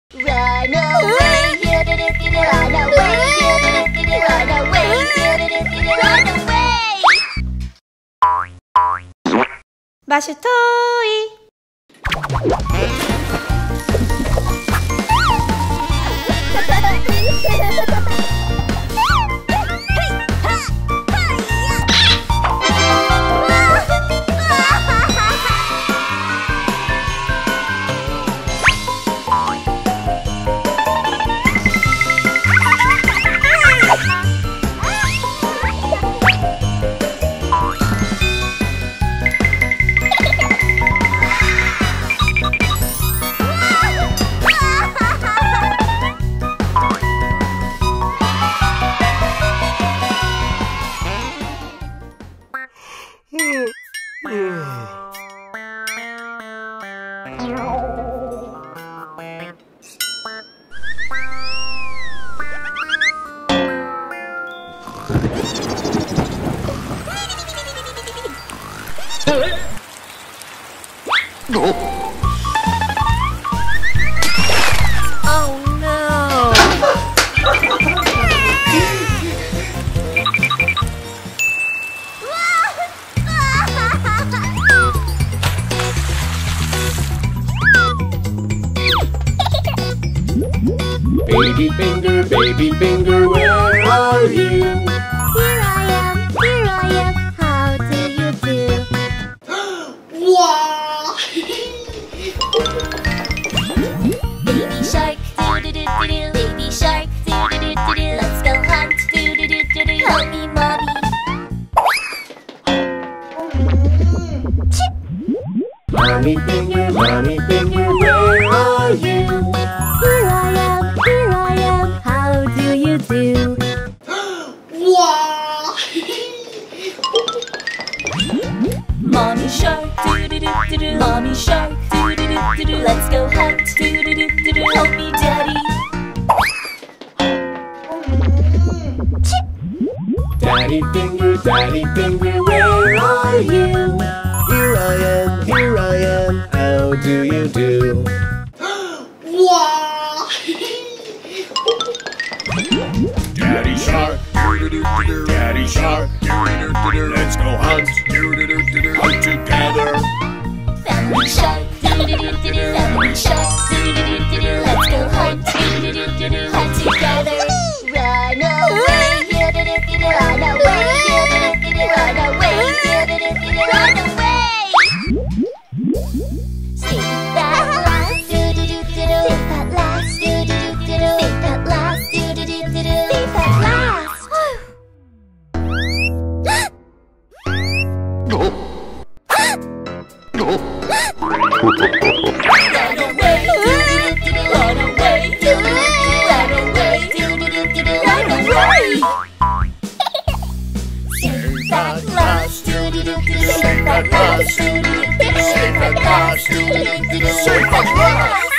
Run away, run away, run away, run away. 마실 토이. Baby finger, where are you? Here I am, how do you do? Wow! Baby shark, do-do-do-do-do, baby shark, do-do-do-do-do, let's go hunt, do-do-do-do-do, help me, mommy. Mommy finger, where are you? Here I am, how do you do? Wow! Mommy shark, do-do-do-do-do, mommy shark, do-do-do-do-do, let's go hunt, do-do-do-do-do, help me, daddy. Daddy finger, where are you? Here I am, how do you do? Wow! Daddy shark, Daddy shark, let's go hunt, hunt together. Family shark, do-do-do-do-do, family shark, do-do-do-do-do, let's go hunt, do-do-do-do-do, hunt together. Run away, do-do-do-do-do, run away, do-do-do-do-do, run away, do-do-do-do-do, run away. Safe at last, do-do-do-do-do, safe at last, do-do-do-do-do, safe at last, do-do-do-do-do, safe at last. Run away, do-do-do-do-do, run away, do-do-do-do-do, run away, do-do-do-do-do, run away. Safe at last, do-do-do-do-do, safe at last, do-do-do-do-do, safe at last, do-do-do-do-do, safe at last.